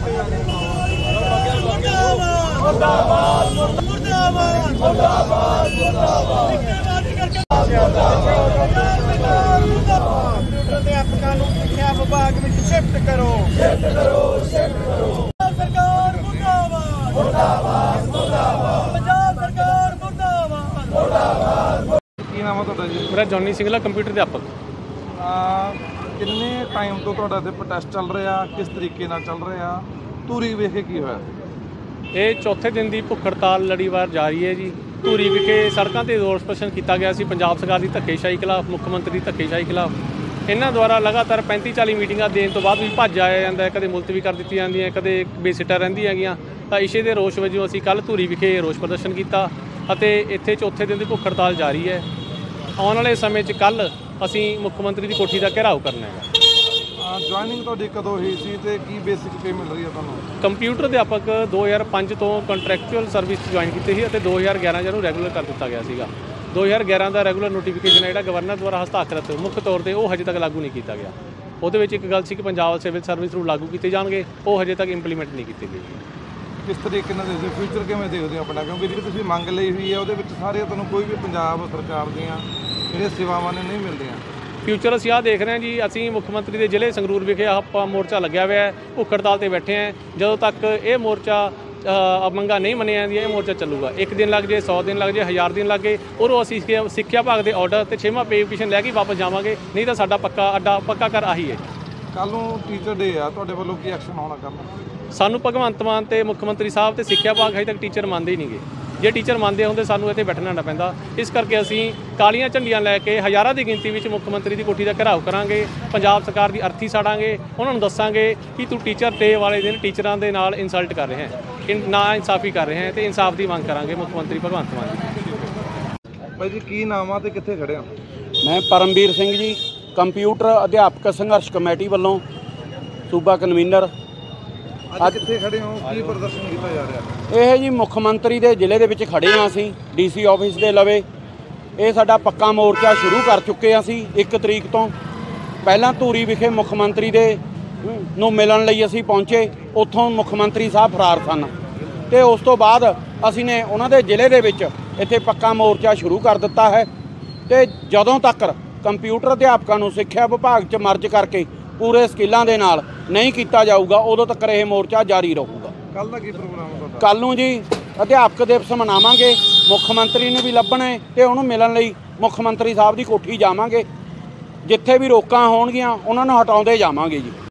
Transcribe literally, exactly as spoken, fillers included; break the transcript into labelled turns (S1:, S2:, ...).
S1: अध्यापकों को शिक्षा विभाग में शिफ्ट करो, शिफ्ट करो, शिफ्ट करो। सरकार मुर्दाबाद, मुर्दाबाद, मुर्दाबाद। पंजाब सरकार मुर्दाबाद, मुर्दाबाद।
S2: ਕੀ ਨਾਮ ਹੈ ਤੁਹਾਡਾ ਜੀ?
S3: ਮੇਰਾ ਜੌਨੀ ਸਿੰਘਲਾ ਕੰਪਿਊਟਰ ਅਧਿਆਪਕ।
S2: ਕਿੰਨੇ ਟਾਈਮ ਤੋਂ ਤੁਹਾਡਾ ਤੇ ਪ੍ਰੋਟੈਸਟ ਚੱਲ ਰਿਹਾ, ਕਿਸ ਤਰੀਕੇ ਨਾਲ ਚੱਲ ਰਿਹਾ, ਧੂਰੀ ਵੇਖ ਕੇ ਕੀ ਹੋਇਆ?
S3: ਇਹ ਚੌਥੇ ਦਿਨ ਦੀ ਭੁੱਖ ਹੜਤਾਲ ਲੜੀਵਾਰ ਜਾਰੀ ਹੈ ਜੀ। ਧੂਰੀ ਵਿਖੇ ਸੜਕਾਂ ਤੇ ਰੋਸ ਪ੍ਰਦਰਸ਼ਨ ਕੀਤਾ ਗਿਆ ਸੀ ਪੰਜਾਬ ਸਰਕਾਰ ਦੀ ਧੱਕੇਸ਼ਾਹੀ ਖਿਲਾਫ, ਮੁੱਖ ਮੰਤਰੀ ਦੀ ਧੱਕੇਸ਼ਾਹੀ ਖਿਲਾਫ। ਇਹਨਾਂ ਦੁਆਰਾ ਲਗਾਤਾਰ ਪੈਂਤੀ ਚਾਲੀ ਮੀਟਿੰਗਾਂ ਦੇਣ ਤੋਂ ਬਾਅਦ ਵੀ ਭੱਜ ਆਇਆ ਜਾਂਦਾ, ਕਦੇ ਮੁਲਤਵੀ ਕਰ ਦਿੱਤੀਆਂ ਜਾਂਦੀਆਂ, ਕਦੇ ਬੇਸਿੱਟਾ ਰਹਿੰਦੀਆਂ ਹੈਗੀਆਂ। ਤਾਂ ਇਸੇ ਦੇ ਰੋਸ ਵਜੋਂ ਅਸੀਂ ਕੱਲ੍ਹ ਧੂਰੀ ਵਿਖੇ ਰੋਸ ਪ੍ਰਦਰਸ਼ਨ ਕੀਤਾ ਅਤੇ ਇੱਥੇ ਚੌਥੇ ਦਿਨ ਦੀ ਭੁੱਖ ਹੜਤਾਲ ਜਾਰੀ ਹੈ। ਆਉਣ ਵਾਲੇ ਸਮੇਂ 'ਚ ਕੱਲ੍ਹ ਅਸੀਂ ਮੁੱਖ ਮੰਤਰੀ ਦੀ ਕੋਠੀ ਦਾ ਘਿਰਾਓ ਕਰਨਾ ਹੈਗਾ।
S2: ਜੁਆਇਨਿੰਗ ਤੁਹਾਡੀ ਕਦੋਂ ਹੋਈ ਸੀ ਤੇ ਕੀ ਬੇਸਿਕ ਪੇ ਮਿਲ ਰਹੀ ਹੈ ਤੁਹਾਨੂੰ?
S3: ਕੰਪਿਊਟਰ ਅਧਿਆਪਕ ਦੋ ਹਜ਼ਾਰ ਪੰਜ ਤੋਂ ਕੰਟਰੈਕਚੁਅਲ ਸਰਵਿਸ ਜੁਆਇਨ ਕੀਤੀ ਸੀ ਅਤੇ ਦੋ ਹਜ਼ਾਰ ਗਿਆਰਾਂ 'ਚ ਇਹਨੂੰ ਰੈਗੂਲਰ ਕਰ ਦਿੱਤਾ ਗਿਆ ਸੀਗਾ। ਦੋ ਹਜ਼ਾਰ ਗਿਆਰਾਂ ਦਾ ਰੈਗੂਲਰ ਨੋਟੀਫਿਕੇਸ਼ਨ ਹੈ ਜਿਹੜਾ ਗਵਰਨਰ ਦੁਆਰਾ ਹਸਤਾਖਰਤ ਮੁੱਖ ਤੌਰ 'ਤੇ ਉਹ ਹਜੇ ਤੱਕ ਲਾਗੂ ਨਹੀਂ ਕੀਤਾ ਗਿਆ। ਉਹਦੇ ਵਿੱਚ ਇੱਕ ਗੱਲ ਸੀ ਕਿ ਪੰਜਾਬ ਸਿਵਲ ਸਰਵਿਸ ਰੂਲ ਲਾਗੂ ਕੀਤੇ ਜਾਣਗੇ, ਉਹ ਹਜੇ ਤੱਕ ਇੰਪਲੀਮੈਂਟ ਨਹੀਂ ਕੀਤੇ ਗਏ।
S2: ਕਿਸ ਤਰੀਕੇ ਨਾਲ ਦੇਖਦੇ ਫਿਊਚਰ ਕਿਵੇਂ ਦੇਖਦੇ ਹੋ ਆਪਣਾ? ਕਿਉਂਕਿ ਜਿਹੜੀ ਤੁਸੀਂ ਮੰਗ ਲਈ ਹੋਈ ਹੈ ਉਹਦੇ ਵਿੱਚ ਸਾਰੇ ਤੁਹਾਨੂੰ ਕੋਈ ਵੀ ਪੰਜਾਬ ਸਰਕਾਰ ਦੀਆਂ ਜਿਹੜੀਆਂ ਸੇਵਾਵਾਂ ਨੇ ਨਹੀਂ ਮਿਲਦੀਆਂ।
S3: ਫਿਊਚਰ ਅਸੀਂ ਆਹ ਦੇਖ ਰਹੇ ਹਾਂ ਜੀ, ਅਸੀਂ ਮੁੱਖ ਮੰਤਰੀ ਦੇ ਜ਼ਿਲ੍ਹੇ ਸੰਗਰੂਰ ਵਿਖੇ ਆਪਾਂ ਮੋਰਚਾ ਲੱਗਿਆ ਹੋਇਆ ਹੈ, ਭੁੱਖ ਹੜਤਾਲ 'ਤੇ ਬੈਠੇ ਹਾਂ। ਜਦੋਂ ਤੱਕ ਇਹ ਮੋਰਚਾ ਮੰਗਾਂ ਨਹੀਂ ਮੰਨੀਆਂ ਜਾਂਦੀਆਂ ਇਹ ਮੋਰਚਾ ਚੱਲੂਗਾ। ਇੱਕ ਦਿਨ ਲੱਗ ਜੇ, ਸੌ ਦਿਨ ਲੱਗ ਜੇ, ਹਜ਼ਾਰ ਦਿਨ ਲੱਗ ਗਏ, ਉਦੋਂ ਅਸੀਂ ਸਿੱਖਿਆ ਵਿਭਾਗ ਦੇ ਆਰਡਰ ਤੇ ਛੇਵਾਂ ਪੇ ਕਮਿਸ਼ਨ ਲੈ ਕੇ ਵਾਪਸ ਜਾਵਾਂਗੇ, ਨਹੀਂ ਤਾਂ ਸਾਡਾ ਪੱਕਾ ਅੱਡਾ ਪੱਕਾ ਕਰ ਆਹੀ ਹੈ।
S2: ਕੱਲ੍ਹ ਨੂੰ ਟੀਚਰ ਡੇ ਆ, ਤੁਹਾਡੇ ਵੱਲੋਂ ਕੀ ਐਕਸ਼ਨ ਹੋਣਾ ਕਰਨਾ?
S3: ਸਾਨੂੰ ਭਗਵੰਤ ਮਾਨ ਤੇ ਮੁੱਖ ਮੰਤਰੀ ਸਾਹਿਬ ਤੇ ਸਿੱਖਿਆ ਵਿਭਾਗ ਹਜੇ ਤੱਕ ਟੀਚਰ ਮੰਨਦੇ ਹੀ ਨਹੀਂਗੇ। ਜੇ ਟੀਚਰ ਮੰਨਦੇ ਹੁੰਦੇ ਸਾਨੂੰ ਇੱਥੇ ਬੈਠਣਾ ਨਾ ਪੈਂਦਾ। ਇਸ ਕਰਕੇ ਅਸੀਂ ਕਾਲੀਆਂ ਝੰਡੀਆਂ ਲੈ ਕੇ ਹਜ਼ਾਰਾਂ ਦੀ ਗਿਣਤੀ ਵਿੱਚ ਮੁੱਖ ਮੰਤਰੀ ਦੀ ਕੋਠੀ ਦਾ ਘਿਰਾਓ ਕਰਾਂਗੇ, ਪੰਜਾਬ ਸਰਕਾਰ ਦੀ ਅਰਥੀ ਸਾੜਾਂਗੇ, ਉਹਨਾਂ ਨੂੰ ਦੱਸਾਂਗੇ ਕਿ ਤੂੰ ਟੀਚਰ ਡੇ ਵਾਲੇ ਦਿਨ ਟੀਚਰਾਂ ਦੇ ਨਾਲ ਇਨਸਲਟ ਕਰ ਰਿਹਾ ਹੈ, ਨਾ ਇਨਸਾਫੀ ਕਰ ਰਹੇ ਹੈ ਤੇ ਇਨਸਾਫ ਦੀ ਮੰਗ ਕਰਾਂਗੇ ਮੁੱਖ ਮੰਤਰੀ ਭਗਵੰਤ ਮਾਨ ਦੀ।
S2: ਭਾਈ ਜੀ ਕੀ ਨਾਮ ਆ ਤੇ ਕਿੱਥੇ ਖੜੇ ਹੋ?
S4: ਮੈਂ ਪਰਮਵੀਰ ਸਿੰਘ ਜੀ, ਕੰਪਿਊਟਰ ਅਧਿਆਪਕ ਸੰਘਰਸ਼ ਕਮੇਟੀ ਵੱਲੋਂ ਸੂਬਾ ਕਨਵੀਨਰ।
S2: ਅੱਜ ਕਿੱਥੇ ਖੜੇ ਹੋ, ਕੀ ਪ੍ਰਦਰਸ਼ਨ ਕੀਤਾ ਜਾ ਰਿਹਾ?
S4: ਇਹ ਜੀ ਮੁੱਖ ਮੰਤਰੀ ਦੇ ਜ਼ਿਲ੍ਹੇ ਦੇ ਵਿੱਚ ਖੜੇ ਹਾਂ ਅਸੀਂ, ਡੀਸੀ ਆਫਿਸ ਦੇ ਲਵੇ। ਇਹ ਸਾਡਾ ਪੱਕਾ ਮੋਰਚਾ ਸ਼ੁਰੂ ਕਰ ਚੁੱਕੇ ਹਾਂ ਅਸੀਂ ਇੱਕ ਤਰੀਕ ਤੋਂ। ਪਹਿਲਾਂ ਧੂਰੀ ਵਿਖੇ ਮੁੱਖ ਮੰਤਰੀ ਦੇ ਨੂੰ ਮਿਲਣ ਲਈ ਅਸੀਂ ਪਹੁੰਚੇ, ਉੱਥੋਂ ਮੁੱਖ ਮੰਤਰੀ ਸਾਹਿਬ ਫਰਾਰ ਸਨ ਅਤੇ ਉਸ ਤੋਂ ਬਾਅਦ ਅਸੀਂ ਨੇ ਉਹਨਾਂ ਦੇ ਜ਼ਿਲ੍ਹੇ ਦੇ ਵਿੱਚ ਇੱਥੇ ਪੱਕਾ ਮੋਰਚਾ ਸ਼ੁਰੂ ਕਰ ਦਿੱਤਾ ਹੈ। ਅਤੇ ਜਦੋਂ ਤੱਕ ਕੰਪਿਊਟਰ ਅਧਿਆਪਕਾਂ ਨੂੰ ਸਿੱਖਿਆ ਵਿਭਾਗ 'ਚ ਮਰਜ ਕਰਕੇ ਪੂਰੇ ਸਕਿੱਲਾਂ ਦੇ ਨਾਲ ਨਹੀਂ ਕੀਤਾ ਜਾਊਗਾ, ਉਦੋਂ ਤੱਕ ਇਹ ਮੋਰਚਾ ਜਾਰੀ ਰਹੂਗਾ।
S2: ਕੱਲ੍ਹ ਦਾ ਕੀ ਪ੍ਰੋਗਰਾਮ ਹੈ ਤੁਹਾਡਾ?
S4: ਕੱਲ੍ਹ ਨੂੰ ਜੀ ਅਧਿਆਪਕ ਦਿਵਸ ਮਨਾਵਾਂਗੇ, ਮੁੱਖ ਮੰਤਰੀ ਨੂੰ ਵੀ ਲੱਭਣਾ ਹੈ ਅਤੇ ਉਹਨੂੰ ਮਿਲਣ ਲਈ ਮੁੱਖ ਮੰਤਰੀ ਸਾਹਿਬ ਦੀ ਕੋਠੀ ਜਾਵਾਂਗੇ। ਜਿੱਥੇ ਵੀ ਰੋਕਾਂ ਹੋਣਗੀਆਂ ਉਹਨਾਂ ਨੂੰ ਹਟਾਉਂਦੇ ਜਾਵਾਂਗੇ ਜੀ।